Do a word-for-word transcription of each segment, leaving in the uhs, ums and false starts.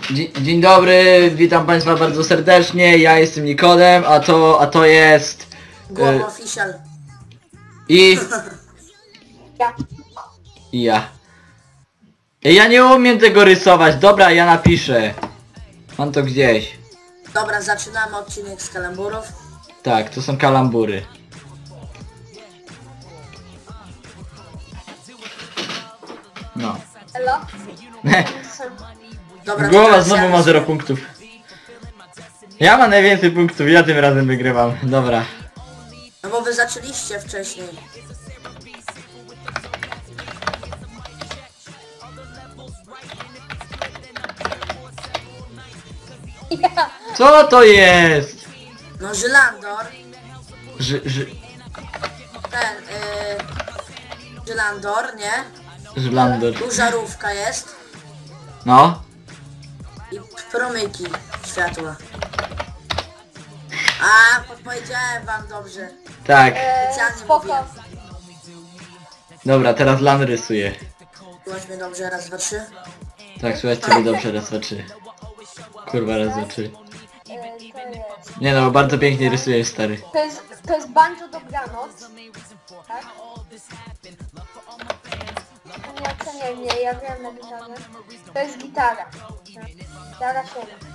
Dzień, dzień dobry, witam Państwa bardzo serdecznie, ja jestem Nikodem, a to, a to jest... Głowa y, official. I... Ja. I ja. Ja nie umiem tego rysować, dobra, ja napiszę. Mam to gdzieś. Dobra, zaczynamy odcinek z kalamburów. Tak, to są kalambury. No. Elo? Dobra, Głowa teraz znowu ja ma zero rysuję. punktów. Ja mam najwięcej punktów, ja tym razem wygrywam. Dobra. No bo wy zaczęliście wcześniej. Ja. Co to jest? No Żylandor, Ż, ż, ten, yy, Żylandor, nie? Żlandor. Tu żarówka jest No. i promyki światła. A, podpowiedziałem wam dobrze. Tak. E, Specjalnie spoko. mówiłem. Dobra, teraz Lan rysuje. Słuchaj mnie dobrze, raz, dwa, trzy. Tak, słuchaj ciebie dobrze, raz, dwa, trzy. Kurwa, raz, dwa, trzy. E, to jest... Nie no, bardzo pięknie rysujesz, stary. To jest, to jest Banjo Dobranoc. Tak? Nie oceniaj mnie, ja wiem na gitarze. To jest gitara. Gitara siedem.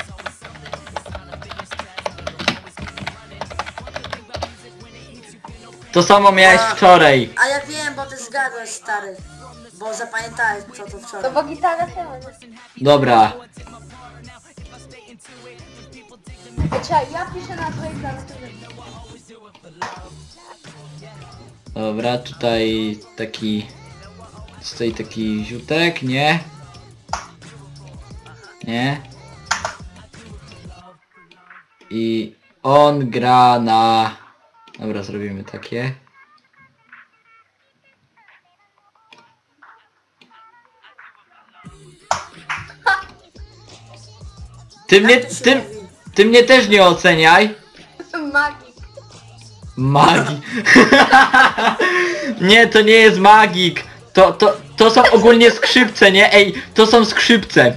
To samo miałeś A. wczoraj. A ja wiem, bo ty zgadłeś, stary. Bo zapamiętałeś, co to To wczoraj. bo gitara siedem. Dobra. Czekaj, ja piszę na twojej klawiaturze. Dobra, tutaj taki... Stoi taki ziutek, nie? Nie? I on gra na... Dobra, zrobimy takie. Ty mnie, Jak to się ty, mówi? ty mnie też nie oceniaj. Magik. Magik. Nie, to nie jest magik. To, to, to są ogólnie skrzypce, nie? Ej, to są skrzypce.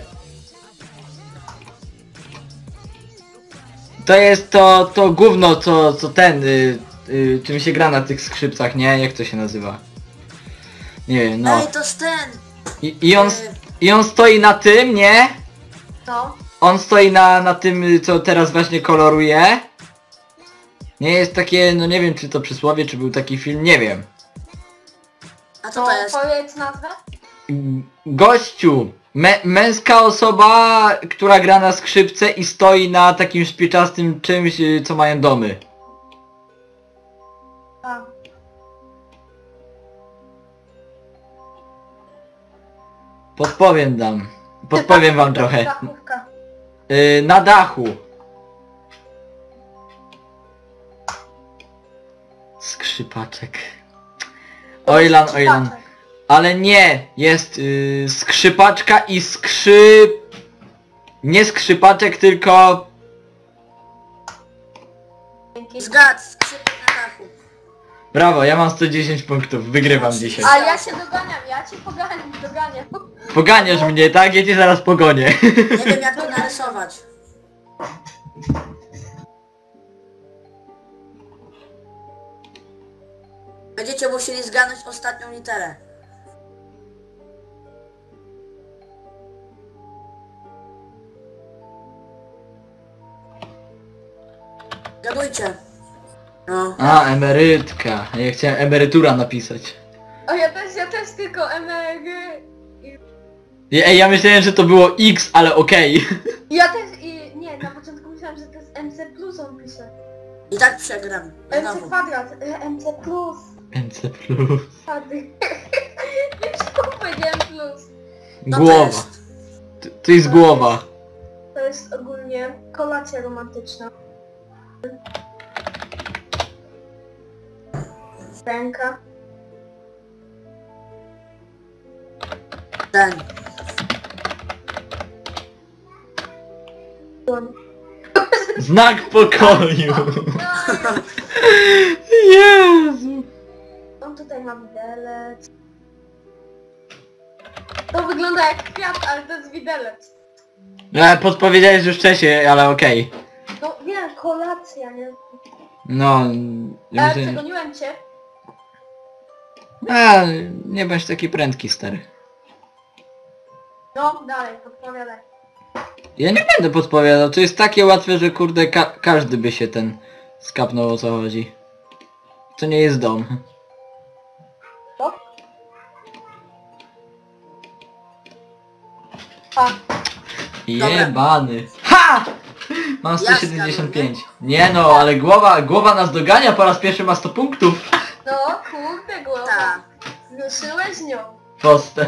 To jest to, to gówno, co, co ten, y, y, czym się gra na tych skrzypcach, nie? Jak to się nazywa? Nie wiem, no. Ej, to jest ten. I, i, on, I on stoi na tym, nie? No. On stoi na, na tym, co teraz właśnie koloruje. Nie jest takie, no nie wiem, czy to przysłowie, czy był taki film, nie wiem. A co To to jest? powiedz nazwę? Gościu, mę, męska osoba, która gra na skrzypce i stoi na takim szpiczastym czymś, y, co mają domy. A. Podpowiem dam. Podpowiem wam trochę. Dachówka. Y, na dachu. Skrzypaczek. Ojlan, ojlan. Ale nie, jest y, skrzypaczka i skrzy... Nie skrzypaczek, tylko... Dzięki. Zgad, skrzypek na dachu. Brawo, ja mam sto dziesięć punktów, wygrywam dzisiaj. A ja się doganiam, ja cię poganiam, doganiam. Poganiasz mnie, tak? Ja cię zaraz pogonię. Nie wiem jak to narysować. Będziecie musieli zgadnąć ostatnią literę. Gadujcie. No. A, emerytka. Ja chciałem emerytura napisać. O ja też, ja też tylko M R... Ej, ja myślałem, że to było X, ale okej. Ja też i... Nie, na początku myślałam, że to jest M C plus on pisze. I tak przegram. M C Znowu. kwadrat, e, M C plus. N C plus. Wady. Już powiedziałem plus. No to Głowa. jest. To, to jest głowa. To jest ogólnie kolacja romantyczna. Ręka. Ten. Dłoń. Znak pokoju. No, Jezu. on tutaj ma widelec. To wygląda jak kwiat, ale to jest widelec. No, podpowiedziałeś już wcześniej, ale okej. No wiem, kolacja, nie? No... Ale myślę- przegoniłem cię. A, nie bądź taki prędki, stary. No, dalej, podpowiadaj. Ja nie będę podpowiadał, to jest takie łatwe, że kurde ka każdy by się ten skapnął, o co chodzi. To nie jest dom. To? A, Jebany. Ha! Mam sto Ja siedemdziesiąt pięć. Nie no, ale głowa, głowa nas dogania, po raz pierwszy ma sto punktów. no kurde głowa. Tak. Ruszyłeś nią. Proste.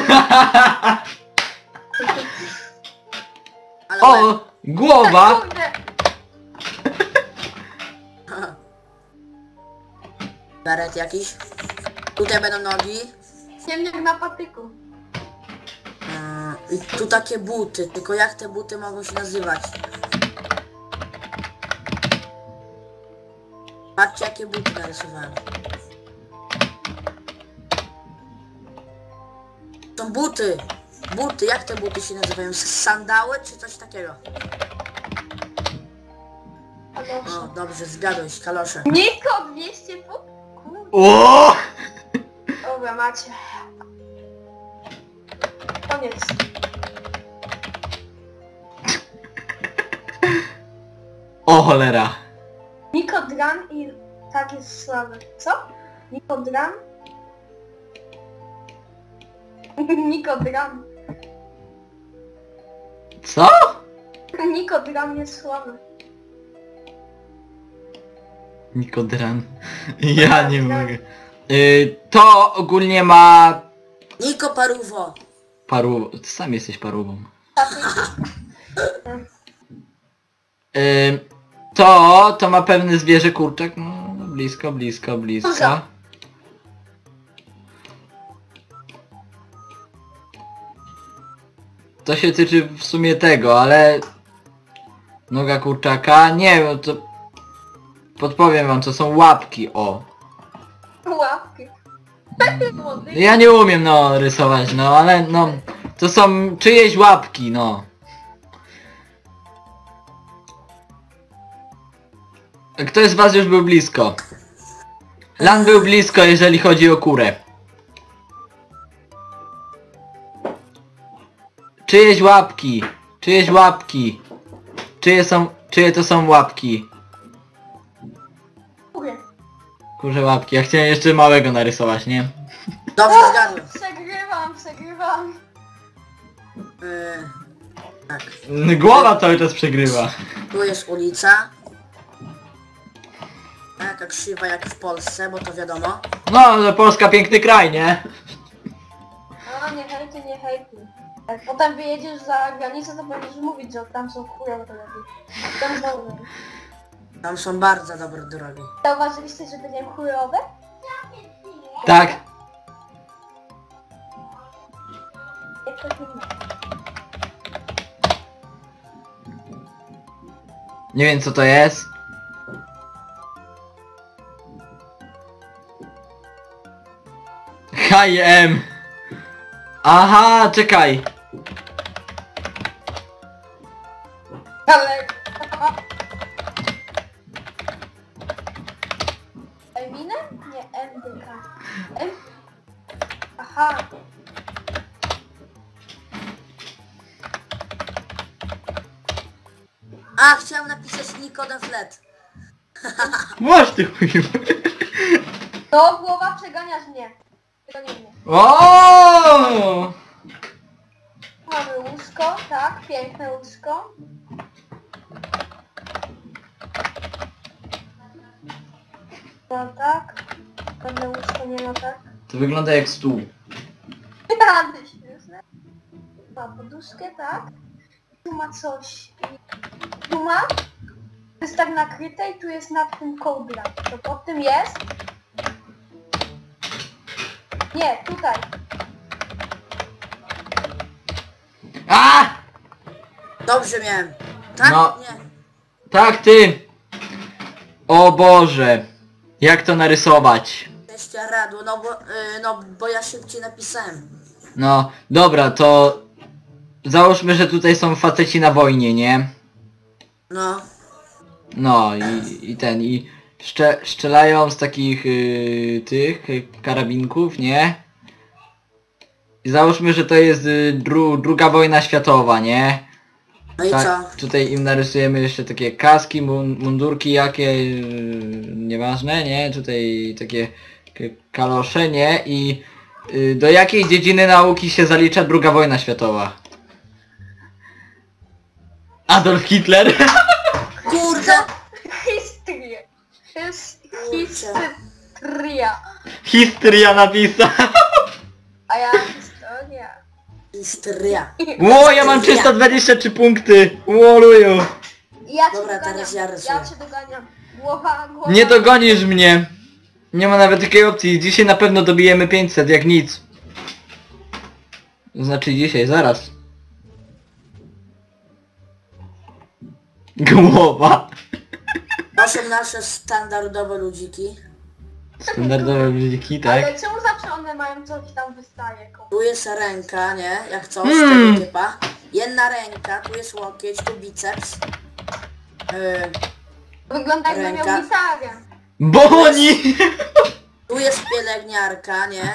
Ale łeb. O! Głowa! Kurde. Beret jakiś. Tutaj będą nogi. Ciemniak na patyku. Yy, I tu takie buty. Tylko jak te buty mogą się nazywać? Patrzcie jakie buty narysowałem. Są buty. Buty, jak te buty się nazywają? S- Sandały czy coś takiego? O, Kalosze. dobrze, zgadłeś, kalosze. Niko dwieście pu... Kurde. O! Dobra, macie. Koniec. O cholera. Niko Dran i tak jest słaby. Co? Niko Dran? Niko Dran. Co? Niko Dran jest słaby. Nikodran. Ja nie mogę. Y, to ogólnie ma... Niko Paruwo. Paru... Ty sam jesteś parówą. Patyk. Y, to... To ma pewne zwierzę kurczak. No, blisko, blisko, blisko. Duża. To się tyczy w sumie tego, ale... Noga kurczaka? Nie wiem, to... Podpowiem wam, to są łapki, o. Łapki. Młody. Ja nie umiem, no, rysować, no, ale no... To są czyjeś łapki, no. Ktoś z was już był blisko. Lan był blisko, jeżeli chodzi o kurę. Czyjeś łapki. Czyjeś łapki. Czyje są... Czyje to są łapki? Kurde. Kurze łapki. Ja chciałem jeszcze małego narysować, nie? Dobrze, zgadłem. Przegrywam, przegrywam. Yy, tak. Głowa cały czas przegrywa. Tu jest ulica. Taka krzywa jak w Polsce, bo to wiadomo. No, że Polska piękny kraj, nie? No nie hejtuj, nie hejtuj. Jak potem wyjedziesz za granicę, to będziesz mówić, że tam są chujowe drogi. Tam znowu. Tam są bardzo dobre drogi. Zauważyliście, że będziemy chujowe? Tak. Jak to inne. Nie wiem co to jest. H i M. Aha, czekaj. Ale... Eminem? Nie, M D K. M... Aha. A, chciałem napisać Niko de Flet. Masz ty chuju. No, głowa, przeganiasz mnie. Przegonię mnie. O! Mamy łóżko, tak, piękne łóżko. No tak. Pewne łóżko, nie no tak. To wygląda jak stół. Rady śmieszne. Ma poduszkę, tak. Tu ma coś. Tu ma. To jest tak nakryte i tu jest nad tym kołdra. To pod tym jest. Nie, tutaj. A! Dobrze miałem. Tak? No. Nie. Tak ty. O Boże. Jak to narysować? Prześcieradło, no bo, yy, no bo ja szybciej napisałem. No, dobra, to... załóżmy, że tutaj są faceci na wojnie, nie? No. No i, i ten, i szcze, strzelają z takich y, tych y, karabinków, nie? I załóżmy, że to jest y, dru, druga wojna światowa, nie? No i Tak, co? tutaj im narysujemy jeszcze takie kaski, mun, mundurki jakie, yy, nieważne, nie? Tutaj takie k- kalosze, nie? I yy, do jakiej dziedziny nauki się zalicza druga wojna światowa? Adolf Hitler? Kurde! Historia. His, historia. Historia napisał. A ja historia. Historia. Ło, ja mam trzysta dwadzieścia trzy punkty. Łoluju. Ja cię Dobra, doganiam. teraz ja rysuję. Ja cię doganiam. Głowa, głowa. Nie dogonisz mnie. Nie ma nawet takiej opcji. Dzisiaj na pewno dobijemy pięćset, jak nic. Znaczy dzisiaj, zaraz. Głowa. To są nasze standardowe ludziki. Standardowe ludziki, tak? Ale czemu zawsze one mają coś tam wystaje? komuś? Tu jest ręka, nie? Jak coś Mm. tego typa. Jedna ręka, tu jest łokieć, tu biceps. Yy, Wygląda jakby miał Ręka. gitarę. Boni! tu jest pielęgniarka, nie?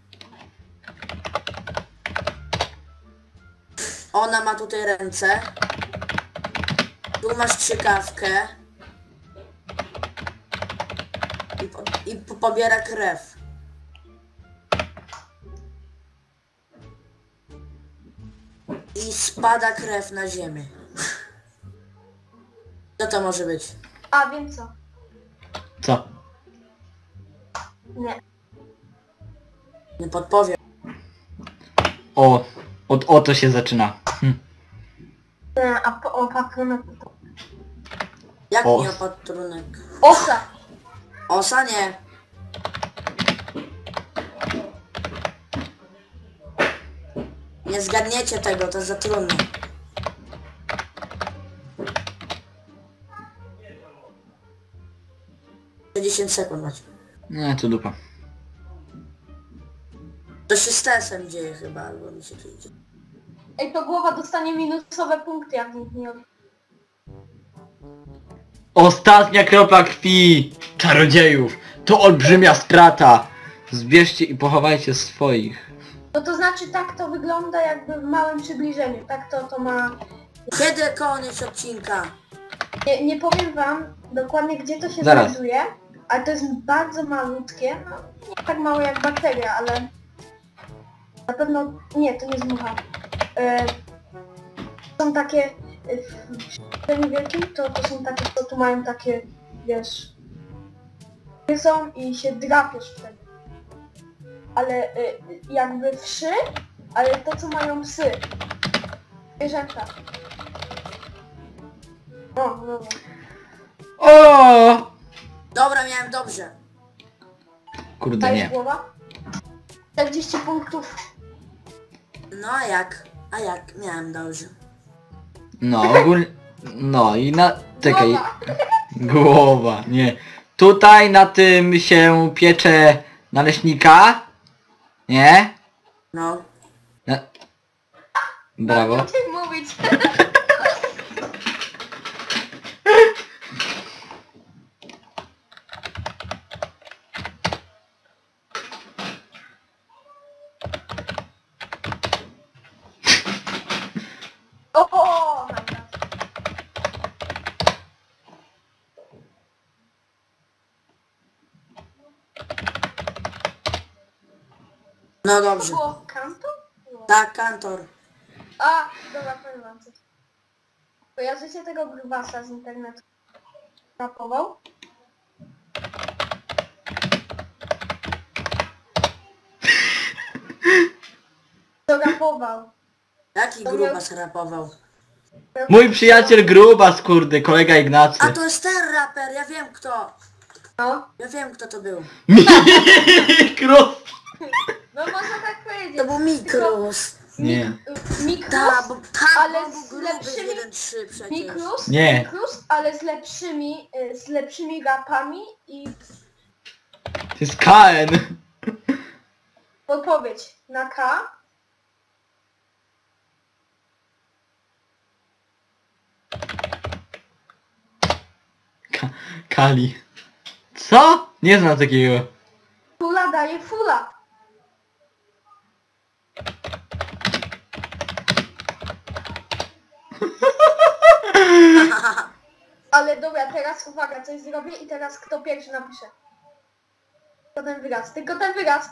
Ona ma tutaj ręce. Tu masz strzykawkę. I, po, i po, pobiera krew. I spada krew na ziemię. Co to może być? A, wiem co. Co? Nie. Nie podpowiem. O, od o to się zaczyna. Hm. Nie, a po, o patronek to... Jak O. nie opatrunek? Osa! Osa nie. Nie zgadniecie tego, to za trudne. dziesięć sekund macie. Nie, to dupa. To się z tesem dzieje chyba, albo mi się tu idzie. Ej, to głowa dostanie minusowe punkty, jak nikt nie... od- Ostatnia kropla krwi czarodziejów. To olbrzymia strata. Zbierzcie i pochowajcie swoich. No to znaczy tak to wygląda jakby w małym przybliżeniu. Tak to to ma... Kiedy koniec odcinka? Nie, nie powiem wam dokładnie gdzie to się Zaraz. znajduje, ale to jest bardzo malutkie, no nie tak małe jak bakteria, ale na pewno nie, to nie jest mucha. E, są takie e, w średnim wielkim, to, to są takie, to tu mają takie, wiesz, są i się drapiesz wtedy. Ale e, jakby wszy, ale to co mają psy. Zwierzęta. O, no, no. O! Dobra, miałem dobrze. Kurde Dajesz nie. głowa? czterdzieści punktów. No a jak? A jak? Miałem dobrze. No ogólnie... No i na... Czekaj. Głowa. Głowa, nie. Tutaj na tym się piecze naleśnika. Nie? No. Na... Brawo. Nie chciałem mówić. O, o, my God. No To dobrze. było kanto? No. Tak, kantor. A, dobra, powiem wam coś. Kojarzycie tego grubasa z internetu? Rapował? To rapował. Jaki To grubas rapował? Mój przyjaciel Grubas, kurde, kolega Ignacy. A to jest ten raper, ja wiem kto. No, Ja wiem kto to był. Mikrus! no można tak powiedzieć. To był Mikrus. Nie. Mikrus, Ta, bo tam ale ale był z gruby lepszymi- jeden trzy przecież. Mikrus, Nie. Mikrus, ale z lepszymi, y, z lepszymi rapami i To jest K N. podpowiedź na K. Ka Kali. Co? Nie znam takiego. Fula daje fula. Ale dobra, teraz uwaga, coś zrobię i teraz kto pierwszy napisze. Tylko ten wyraz, tylko ten wyraz.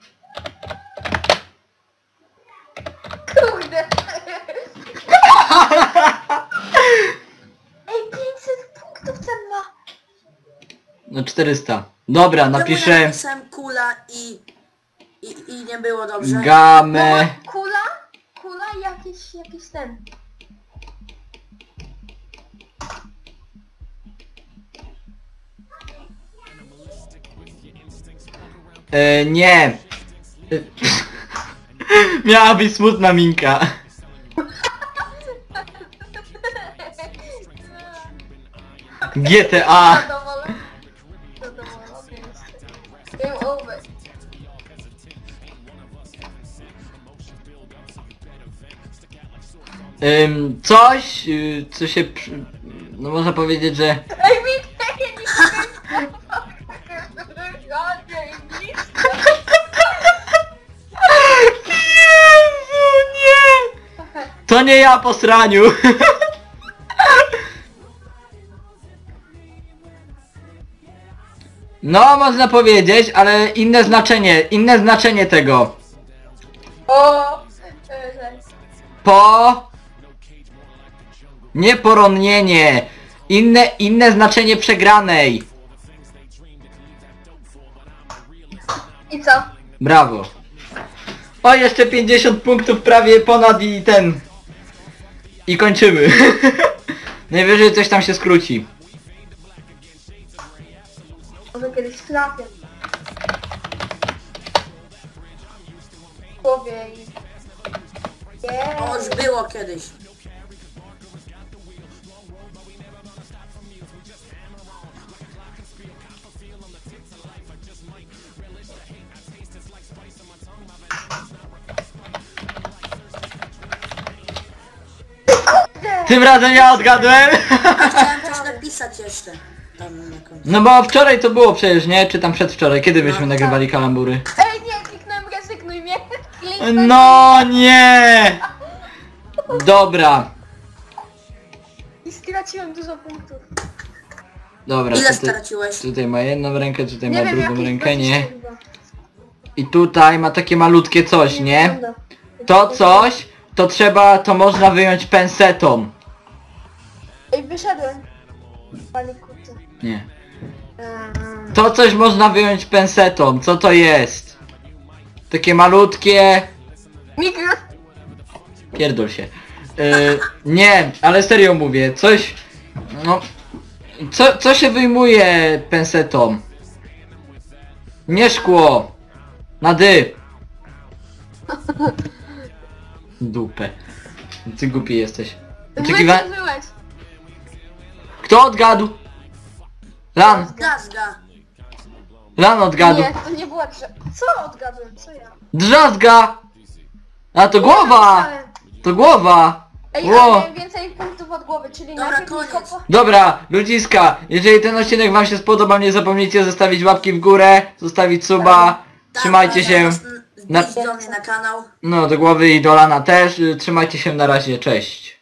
Kurde. Ej, pięćset punktów ten ma. No czterysta. Dobra, Czemu ja napiszę napisałem kula i, i, i nie było dobrze? gamę. No, kula, kula i jakiś, jakiś ten. E, nie. E, Miała być smutna minka. G T A. Zadowolony? Zadowolony jest. Game over. Ym, coś, y, co się... przy- No można powiedzieć, że... Ej, mi nie Jezu, nie! To nie ja po sraniu. No, można powiedzieć, ale inne znaczenie, inne znaczenie tego. O! e, że- Po... Nie poronienie. Inne, inne znaczenie przegranej. I co? Brawo. O, jeszcze pięćdziesiąt punktów prawie ponad i ten. I kończymy. Najwyżej coś tam się skróci. Może kiedyś trafię. W głowie i... O, już Jej. było kiedyś. Tym razem ja odgadłem. Chciałem coś napisać jeszcze. Tam na końcu. No bo wczoraj to było przecież, nie? Czy tam przedwczoraj? Kiedy byśmy nagrywali kalambury? Ej, nie, kliknąłem rezygnuj mnie. Kliknąłem. No nie! Dobra. I straciłem dużo punktów. Dobra, Ile tutaj, straciłeś? tutaj ma jedną rękę, tutaj ma Nie wiem, drugą jakieś rękę, nie? dwadzieścia chyba. I tutaj ma takie malutkie coś, nie? wygląda. To coś, to trzeba, to można wyjąć pensetą. Ej, wyszedłem. Panie kurczę. Nie. Eee, To coś można wyjąć pensetą. Co to jest? Takie malutkie... Mikro. Pierdol się. Yy, nie, ale serio mówię. Coś... No... Co, co się wyjmuje pensetą? Nie szkło. Na dy. Dupę. Ty głupi jesteś. Oczekiwa... Wyszedłeś. Kto odgadł? Lan. Gazga. Lan odgadł. Nie, to nie była drze... Co odgadłem? Co ja? Drzazga! A to głowa! To głowa! Ej, Ło. ale miałem więcej punktów od głowy, czyli Dobra, najpierw koniec. Niko... Dobra, ludziska, jeżeli ten odcinek wam się spodobał, nie zapomnijcie zostawić łapki w górę, zostawić suba, trzymajcie się, Wbić do mnie na kanał. no do głowy i do Lana też, y, trzymajcie się, na razie, cześć.